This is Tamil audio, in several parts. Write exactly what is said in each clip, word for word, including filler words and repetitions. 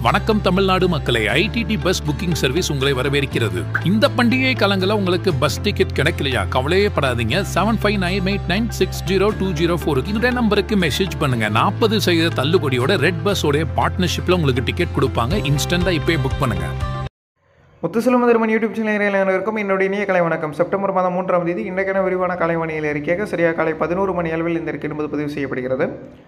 வணக்கம் தமிழ்நாடு மக்களே, ஐடிடி பஸ் புக்கிங் சர்வீஸ் உங்களை வரவேற்கிறது. இந்த பண்டிகை காலங்களில் உங்களுக்கு பஸ் டிக்கெட் கிடைக்கலையா? கவலையே படாதீங்க. Seven five nine eight nine six zero two zero four இந்த நம்பருக்கு மெசேஜ் பண்ணுங்க. நாற்பது சதவீத தள்ளுபடியோட ரெட் பஸ்ஸோட பார்ட்னர்ஷிப்ல உங்களுக்கு டிக்கெட் கொடுப்பாங்க. இன்ஸ்டன்டா இப்பயே புக் பண்ணுங்க. முத்துசெல்வம் திருமணி யூடியூப் சேனல் இருக்கும் என்னுடைய இனிய கலை வணக்கம். செப்டம்பர் மாதம் மூன்றாம் தேதி இன்றைக்கான விரிவான கலைவணியில் இருக்கையாக சரியாக காலை பதினோரு மணி அளவில் இந்த இருக்க என்பது பதிவு செய்யப்படுகிறது.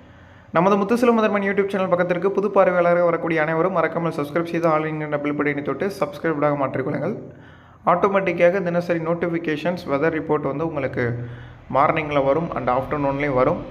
நமது முத்துசெல்வம் திருமணி யூடியூப் சேனல் பக்கத்திற்கு புது பார்வையாளராக வரக்கூடிய அனைவரும் மறக்காமல் சப்ஸ்கிரைப் செய்து ஆல் இன் டபுள் பட்டனை தொட்டு சப்ஸ்கிரைப்டாக மாற்றிக்கொள்ளுங்கள். ஆட்டோமேட்டிக்காக தினசரி நோட்டிஃபிகேஷன்ஸ் வெதர் ரிப்போர்ட் வந்து உங்களுக்கு மார்னிங்கில் வரும் அண்ட் ஆஃப்டர்நூன்லேயும் வரும்.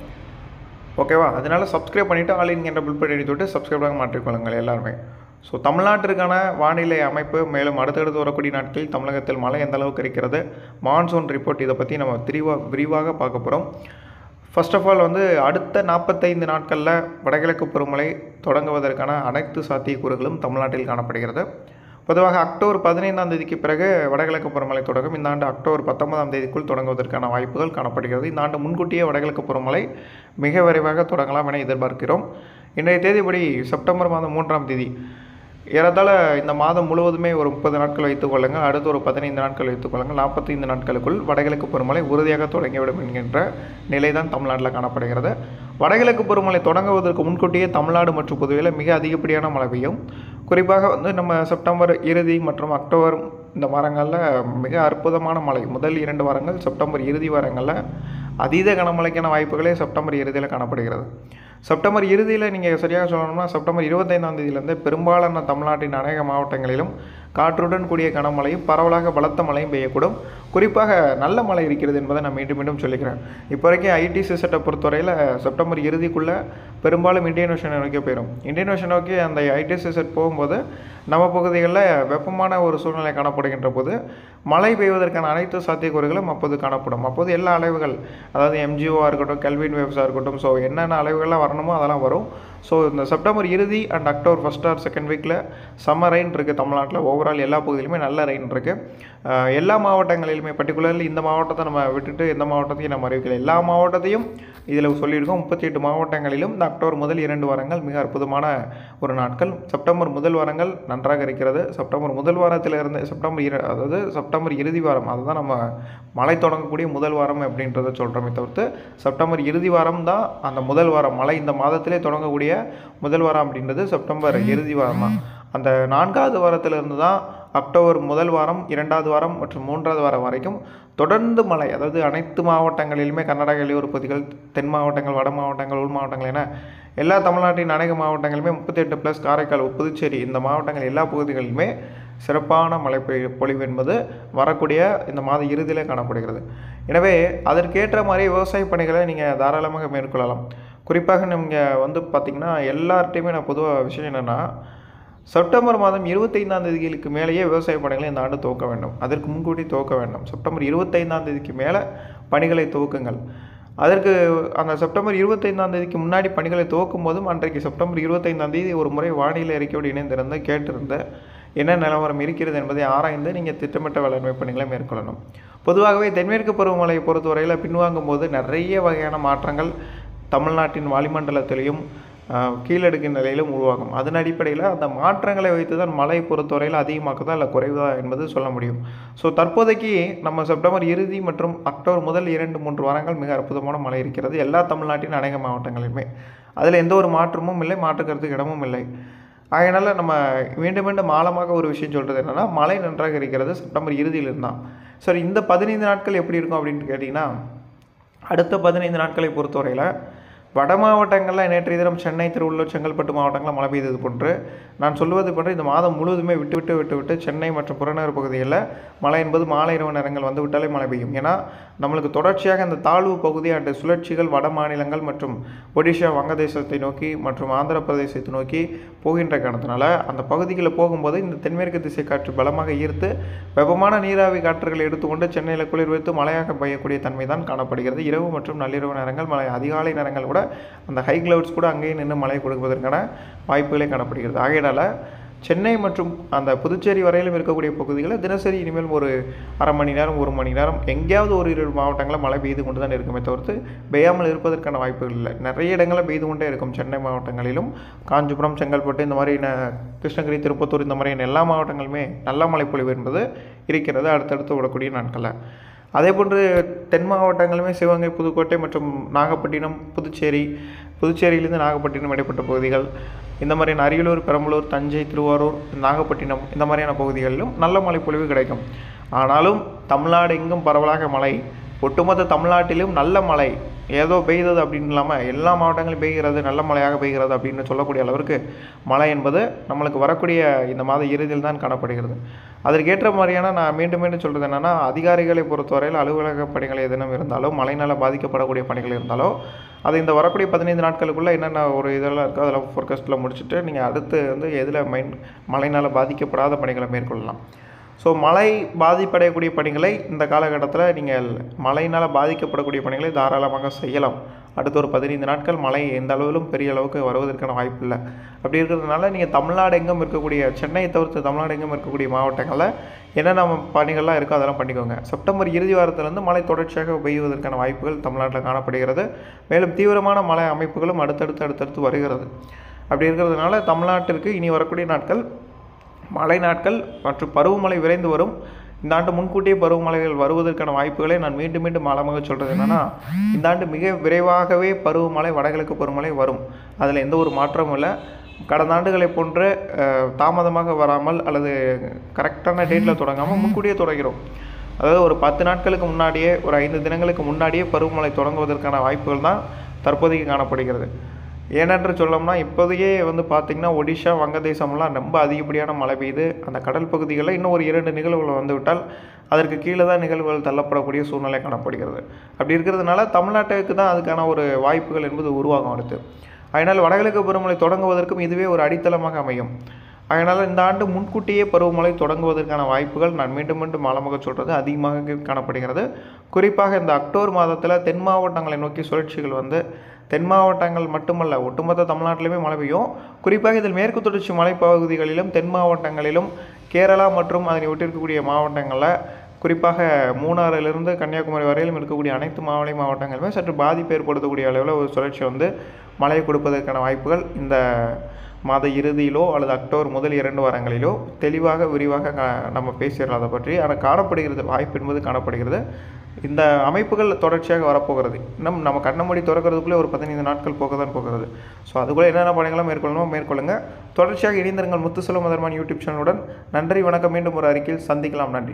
ஓகேவா? அதனால் சப்ஸ்கிரைப் பண்ணிவிட்டு ஆல் இன் டபுள் பட்டனை தொட்டு சப்ஸ்கிரைப்டாக மாற்றிக்கொள்ளுங்கள் எல்லாருமே. ஸோ தமிழ்நாட்டிற்கான வானிலை அமைப்பு, மேலும் அடுத்தடுத்து வரக்கூடிய நாட்களில் தமிழகத்தில் மழை எந்த அளவுக்கு இருக்கிறது, மான்சூன் ரிப்போர்ட், இதை பற்றி நம்ம விரிவாக விரிவாக பார்க்க போகிறோம். ஃபர்ஸ்ட் ஆஃப் ஆல் வந்து அடுத்த நாற்பத்தைந்து நாட்களில் வடகிழக்கு பருவமழை தொடங்குவதற்கான அனைத்து சாத்தியக்கூறுகளும் தமிழ்நாட்டில் காணப்படுகிறது. பொதுவாக அக்டோபர் பதினைந்தாம் தேதிக்கு பிறகு வடகிழக்கு பருவமழை தொடங்கும். இந்த ஆண்டு அக்டோபர் பத்தொன்பதாம் தேதிக்குள் தொடங்குவதற்கான வாய்ப்புகள் காணப்படுகிறது. இந்த ஆண்டு முன்கூட்டியே வடகிழக்கு பருவமழை மிக விரைவாக தொடங்கலாம் என எதிர்பார்க்கிறோம். இன்றைய தேதிப்படி செப்டம்பர் மாதம் மூன்றாம் தேதி ஏறத்தாழ இந்த மாதம் முழுவதுமே ஒரு முப்பது நாட்கள் வைத்துக் கொள்ளுங்கள். அடுத்து ஒரு பதினைந்து நாட்கள் வைத்துக் கொள்ளுங்கள். நாற்பத்தைந்து நாட்களுக்குள் வடகிழக்கு பருவமழை உறுதியாக தொடங்கிவிடும் என்கின்ற நிலை தான் தமிழ்நாட்டில் காணப்படுகிறது. வடகிழக்கு பருவமழை தொடங்குவதற்கு முன்கூட்டியே தமிழ்நாடு மற்றும் புதுவையில் மிக அதிகப்படியான மழை பெய்யும். குறிப்பாக வந்து நம்ம செப்டம்பர் இறுதி மற்றும் அக்டோபர் இந்த வாரங்களில் மிக அற்புதமான மழை. முதல் இரண்டு வாரங்கள் செப்டம்பர் இறுதி வாரங்களில் அதீத கனமழைக்கான வாய்ப்புகளே செப்டம்பர் இறுதியில் காணப்படுகிறது. செப்டம்பர் இறுதியில் நீங்கள் சரியாக சொல்லணும்னா செப்டம்பர் இருபத்தைந்தாம் தேதியிலேருந்து பெரும்பாலான தமிழ்நாட்டின் அநேக மாவட்டங்களிலும் காற்றுடன் கூடிய கனமழையும் பரவலாக பலத்த மழையும் பெய்யக்கூடும். குறிப்பாக நல்ல மழை இருக்கிறது என்பதை நான் மீண்டும் மீண்டும் சொல்லிக்கிறேன். இப்போ வரைக்கும் ஐடி சிஸ்டத்தை பொறுத்தவரையில் செப்டம்பர் இறுதிக்குள்ளே பெரும்பாலும் இந்தியன் ஓஷனை நோக்கி போயிடும். இந்தியன் ஓஷன் நோக்கி அந்த ஐடி சிஸ்டட் போகும்போது நம்ம பகுதிகளில் வெப்பமான ஒரு சூழ்நிலை காணப்படுகின்ற போது மழை பெய்வதற்கான அனைத்து சாத்தியக்கூறுகளும் அப்போது காணப்படும். அப்போது எல்லா அலைவுகள், அதாவது எம்ஜிஓவாக இருக்கட்டும், கெல்வின் வேவ்ஸாக இருக்கட்டும், ஸோ என்னென்ன அலைவுகள்லாம் வரணுமோ அதெல்லாம் வரும். ஸோ இந்த செப்டம்பர் இறுதி and October first or second வீக்கில் சம்மர் ரெயின் இருக்குது தமிழ்நாட்டில். ஓவரால் எல்லா பகுதியிலுமே நல்ல ரெயின் இருக்குது. எல்லா மாவட்டங்களிலுமே, பர்டிகுலர்லி இந்த மாவட்டத்தை நம்ம விட்டுட்டு எந்த மாவட்டத்தையும் நம்ம அறிவிக்கல. எல்லா மாவட்டத்தையும் இதில் சொல்லியிருக்கோம். முப்பத்தி எட்டு மாவட்டங்களிலும் இந்த அக்டோபர் முதல் இரண்டு வாரங்கள் மிக அற்புதமான ஒரு நாட்கள். செப்டம்பர் முதல் வாரங்கள் நன்றாக இருக்கிறது. செப்டம்பர் முதல் வாரத்தில் இருந்து செப்டம்பர் இரு அதாவது செப்டம்பர் இறுதி வாரம், அதுதான் நம்ம மழை தொடங்கக்கூடிய முதல் வாரம் அப்படின்றத சொல்கிறோமே தவிர்த்து செப்டம்பர் இறுதி வாரம் தான் அந்த முதல் வாரம். மழை இந்த மாதத்திலே தொடங்கக்கூடிய முதல் வாரம் அப்படின்றது செப்டம்பர் இறுதி வாரம் தான். அந்த நான்காவது வாரத்திலிருந்து தான் அக்டோபர் முதல் வாரம், இரண்டாவது வாரம் மற்றும் மூன்றாவது வாரம் வரைக்கும் தொடர்ந்து மழை. அதாவது அனைத்து மாவட்டங்களிலுமே, கர்நாடக எல்லையோர பகுதிகள், தென் மாவட்டங்கள், வட மாவட்டங்கள், உள் மாவட்டங்கள் என எல்லா தமிழ்நாட்டின் அநேக மாவட்டங்களுமே முப்பத்தி எட்டு ப்ளஸ் காரைக்கால், புதுச்சேரி, இந்த மாவட்டங்கள் எல்லா பகுதிகளிலுமே சிறப்பான மழை பொழிவு என்பது வரக்கூடிய இந்த மாத இறுதியில் காணப்படுகிறது. எனவே அதற்கேற்ற மாதிரி விவசாய பணிகளை நீங்கள் தாராளமாக மேற்கொள்ளலாம். குறிப்பாக நீங்கள் வந்து பார்த்திங்கன்னா எல்லார்ட்டையுமே நான் பொதுவாக விஷயம் என்னென்னா, செப்டம்பர் மாதம் இருபத்தைந்தாம் தேதிகளுக்கு மேலேயே விவசாய பணிகளை இந்த ஆண்டு துவக்க வேண்டும். அதற்கு முன்கூட்டி துவக்க வேண்டும். செப்டம்பர் இருபத்தைந்தாம் தேதிக்கு மேலே பணிகளை துவக்குங்கள். அதற்கு அந்த செப்டம்பர் இருபத்தைந்தாம் தேதிக்கு முன்னாடி பணிகளை துவக்கும் போதும் அன்றைக்கு செப்டம்பர் இருபத்தைந்தாம் தேதி ஒரு முறை வானிலை அறிக்கையோடு இணைந்திருந்த கேட்டிருந்த என்ன நிலவரம் இருக்கிறது என்பதை ஆராய்ந்து நீங்கள் திட்டமிட்ட வேளாண்மை பணிகளை மேற்கொள்ளணும். பொதுவாகவே தென்மேற்கு பருவமழையை பொறுத்தவரையில் பின்வாங்கும் போது நிறைய வகையான மாற்றங்கள் தமிழ்நாட்டின் வளிமண்டலத்திலையும் கீழடுக்கு நிலையிலும் உருவாகும். அதன் அடிப்படையில் அந்த மாற்றங்களை வைத்து தான் மழை பொறுத்தவரையில் அதிகமாக்குதா இல்லை குறைவதா என்பது சொல்ல முடியும். ஸோ தற்போதைக்கு நம்ம செப்டம்பர் இறுதி மற்றும் அக்டோபர் முதல் இரண்டு மூன்று வாரங்கள் மிக அற்புதமான மழை இருக்கிறது எல்லா தமிழ்நாட்டின் அநேக மாவட்டங்களிலுமே. அதில் எந்த ஒரு மாற்றமும் இல்லை, மாற்றுக்கிறதுக்கு இடமும் இல்லை. அதனால் நம்ம மீண்டும் மீண்டும் ஆழமாக ஒரு விஷயம் சொல்கிறது என்னென்னா, மழை நன்றாக இருக்கிறது செப்டம்பர் இறுதியில் இருந்தால். சரி, இந்த பதினைந்து நாட்கள் எப்படி இருக்கும் அப்படின்னு கேட்டிங்கன்னா, அடுத்த பதினைந்து நாட்களை பொறுத்தவரையில் வட மாவட்டங்களில் நேற்றைய தினம் சென்னை, திருவள்ளூர், செங்கல்பட்டு மாவட்டங்களில் மழை பெய்தது போன்று நான் சொல்வது போன்று இந்த மாதம் முழுவதுமே விட்டு விட்டு விட்டு விட்டு சென்னை மற்றும் புறநகர் பகுதிகளில் மழை என்பது மாலை இரவு நேரங்கள் வந்து விட்டாலே மழை பெய்யும். ஏன்னா நம்மளுக்கு தொடர்ச்சியாக இந்த தாழ்வு பகுதி அண்ட் சுழற்சிகள் வட மாநிலங்கள் மற்றும் ஒடிஷா, வங்கதேசத்தை நோக்கி மற்றும் ஆந்திர பிரதேசத்தை நோக்கி போகின்ற காரணத்தினால அந்த பகுதிகளில் போகும்போது இந்த தென்மேற்கு திசை காற்று பலமாக ஈர்த்து வெப்பமான நீராவி காற்றுகளை எடுத்துக்கொண்டு சென்னையில் குளிர் வைத்து மழையாக பெய்யக்கூடிய தன்மை தான் காணப்படுகிறது. இரவு மற்றும் நள்ளிரவு நேரங்கள், மழை அதிகாலை நேரங்கள் கூட அந்த ஹை கிளவுட்ஸ் கூட அங்கேயே நின்று மழை கொடுப்பதற்கான வாய்ப்புகளே காணப்படுகிறது. ஆகையினால் சென்னை மற்றும் அந்த புதுச்சேரி வரையிலும் இருக்கக்கூடிய பகுதிகளில் தினசரி இனிமேல் ஒரு அரை மணி நேரம் ஒரு மணி நேரம் எங்கேயாவது ஒரு இரு மாவட்டங்களில் மழை பெய்து கொண்டு தான் இருக்குமே தவிர்த்து பெய்யாமல் இருப்பதற்கான வாய்ப்புகள் இல்லை. நிறைய இடங்களில் பெய்து கொண்டே இருக்கும். சென்னை மாவட்டங்களிலும் காஞ்சிபுரம், செங்கல்பட்டு, இந்த மாதிரி கிருஷ்ணகிரி, திருப்பத்தூர், இந்த மாதிரியான எல்லா மாவட்டங்களுமே நல்ல மழைப்பொழிவு என்பது இருக்கிறது அடுத்தடுத்து விடக்கூடிய நாட்களில். அதே போன்று தென் மாவட்டங்களுமே சிவகங்கை, புதுக்கோட்டை மற்றும் நாகப்பட்டினம், புதுச்சேரி, புதுச்சேரியிலிருந்து நாகப்பட்டினம் இடைப்பட்ட பகுதிகள், இந்த மாதிரியான அரியலூர், பெரம்பலூர், தஞ்சை, திருவாரூர், நாகப்பட்டினம் இந்த மாதிரியான பகுதிகளிலும் நல்ல மழைப்பொழிவு கிடைக்கும். ஆனாலும் தமிழ்நாடு எங்கும் பரவலாக மழை, ஒட்டுமொத்த தமிழ்நாட்டிலும் நல்ல மழை, ஏதோ பெய்தது அப்படின்னு இல்லாமல் எல்லா மாவட்டங்களும் பெய்கிறது, நல்ல மழையாக பெய்கிறது அப்படின்னு சொல்லக்கூடிய அளவிற்கு மழை என்பது நம்மளுக்கு வரக்கூடிய இந்த மாத இறுதியில் தான் காணப்படுகிறது. அதற்கேற்ற மாதிரியான நான் மீண்டும் மீண்டும் சொல்கிறது என்னென்னா, அதிகாரிகளை பொறுத்தவரையில் அலுவலக பணிகள் எதுவும் இருந்தாலோ, மழையினால் பாதிக்கப்படக்கூடிய பணிகள் இருந்தாலோ, அது இந்த வரக்கூடிய பதினைந்து நாட்களுக்குள்ளே என்னென்ன ஒரு இதெல்லாம் இருக்கோ அதில் ஃபோர்காஸ்ட்டில் முடிச்சுட்டு நீங்கள் அடுத்து வந்து எதில் மைன் மழையினால் பாதிக்கப்படாத பணிகளை மேற்கொள்ளலாம். ஸோ மழை பாதிப்படையக்கூடிய பணிகளை இந்த காலகட்டத்தில் நீங்கள் மழையினால் பாதிக்கப்படக்கூடிய பணிகளை தாராளமாக செய்யலாம். அடுத்த ஒரு பதினைந்து நாட்கள் மழை எந்த அளவிலும் பெரிய அளவுக்கு வருவதற்கான வாய்ப்பு இல்லை. அப்படி இருக்கிறதுனால நீங்கள் தமிழ்நாடு எங்கும் இருக்கக்கூடிய, சென்னையை தவிர்த்து தமிழ்நாடு எங்கும் இருக்கக்கூடிய மாவட்டங்களில் என்னென்ன பணிகள்லாம் இருக்கோ அதெல்லாம் பண்ணிக்கோங்க. செப்டம்பர் இறுதி வாரத்திலிருந்து மழை தொடர்ச்சியாக பெய்வதற்கான வாய்ப்புகள் தமிழ்நாட்டில் காணப்படுகிறது. மேலும் தீவிரமான மழை அமைப்புகளும் அடுத்தடுத்து அடுத்தடுத்து வருகிறது. அப்படி இருக்கிறதுனால தமிழ்நாட்டிற்கு இனி வரக்கூடிய நாட்கள் மழை நாட்கள் மற்றும் பருவமழை விரைந்து வரும். இந்த ஆண்டு முன்கூட்டியே பருவமழைகள் வருவதற்கான வாய்ப்புகளை நான் மீண்டும் மீண்டும் ஆழமாக சொல்கிறது என்னென்னா, இந்த ஆண்டு மிக விரைவாகவே பருவமழை, வடகிழக்கு பருவமழை வரும். அதில் எந்த ஒரு மாற்றமும் இல்லை. கடந்த ஆண்டுகளை போன்று தாமதமாக வராமல் அல்லது கரெக்டான டேட்டில் தொடங்காமல் முன்கூட்டியே தொடங்கிறோம். அதாவது ஒரு பத்து நாட்களுக்கு முன்னாடியே, ஒரு ஐந்து தினங்களுக்கு முன்னாடியே பருவமழை தொடங்குவதற்கான வாய்ப்புகள் தான் தற்போதைக்கு காணப்படுகிறது. ஏனென்று சொல்லோம்னா, இப்போதையே வந்து பார்த்திங்கன்னா ஒடிஷா, வங்கதேசம்லாம் ரொம்ப அதிகப்படியான மழை பெய்யுது. அந்த கடல் பகுதிகளில் இன்னும் ஒரு இரண்டு நிகழ்வுகள் வந்துவிட்டால் அதற்கு கீழே தான் நிகழ்வுகள் தள்ளப்படக்கூடிய சூழ்நிலை காணப்படுகிறது. அப்படி இருக்கிறதுனால தமிழ்நாட்டுக்கு தான் அதுக்கான ஒரு வாய்ப்புகள் என்பது உருவாகும் அடுத்து. அதனால் வடகிழக்கு பருவமழை தொடங்குவதற்கும் இதுவே ஒரு அடித்தளமாக அமையும். அதனால் இந்த ஆண்டு முன்கூட்டியே பருவமழை தொடங்குவதற்கான வாய்ப்புகள் நான் மீண்டும் மீண்டும் ஆழமாக சொல்கிறது அதிகமாக காணப்படுகிறது. குறிப்பாக இந்த அக்டோபர் மாதத்தில் தென் மாவட்டங்களை நோக்கி சுழற்சிகள் வந்து தென் மாவட்டங்கள் மட்டுமல்ல, ஒட்டுமொத்த தமிழ்நாட்டிலுமே மழை பெய்யும். குறிப்பாக இதில் மேற்கு தொடர்ச்சி மலைப்பகுதிகளிலும் தென் மாவட்டங்களிலும் கேரளா மற்றும் அதனை ஒட்டியிருக்கக்கூடிய மாவட்டங்களில், குறிப்பாக மூணாறிலிருந்து கன்னியாகுமரி வரையிலும் இருக்கக்கூடிய அனைத்து மாவட்ட மாவட்டங்களுமே சற்று பாதிப்பு ஏற்படுத்தக்கூடிய அளவில் ஒரு சுழற்சி வந்து மழையை கொடுப்பதற்கான வாய்ப்புகள் இந்த மாத இறுதியிலோ அல்லது அக்டோபர் முதல் இரண்டு வாரங்களிலோ தெளிவாக விரிவாக நம்ம பேசிடலாம் அதை பற்றி. ஆனால் காணப்படுகிறது, வாய்ப்பு என்பது காணப்படுகிறது. இந்த அமைப்புகள் தொடர்ச்சியாக வரப்போகிறது. இன்னும் நம்ம கண்ண மூடி திறக்கிறதுக்குள்ளே ஒரு பதினைந்து நாட்கள் போக தான் போகிறது. ஸோ அதுக்குள்ளே என்னென்ன பணிகளும் மேற்கொள்ளணுமோ மேற்கொள்ளுங்க. தொடர்ச்சியாக இணைந்திருங்கள் முத்துசெல்வம் மதர்மான் யூடியூப் சேனலுடன். நன்றி, வணக்கம். மீண்டும் ஒரு அறிக்கையில் சந்திக்கலாம். நன்றி.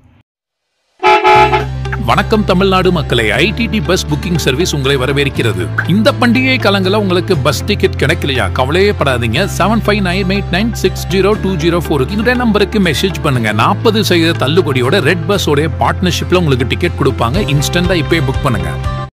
வணக்கம் தமிழ்நாடு மக்களை, ஐடிடி பஸ் புக்கிங் சர்வீஸ் உங்களை வரவேற்கிறது. இந்த பண்டிகை காலங்களில் உங்களுக்கு பஸ் டிக்கெட் கிடைக்கலையா? கவலையே படாதீங்க. Seven five nine eight nine six zero two zero ஃபோருக்கு இந்த நம்பருக்கு மெசேஜ் பண்ணுங்க. நாற்பது சதவீத தள்ளுபடியோட ரெட் பஸ்ஸோட பார்ட்னர்ஷிப்ல உங்களுக்கு டிக்கெட் கொடுப்பாங்க. இன்ஸ்டன்டா இப்பயே புக் பண்ணுங்க.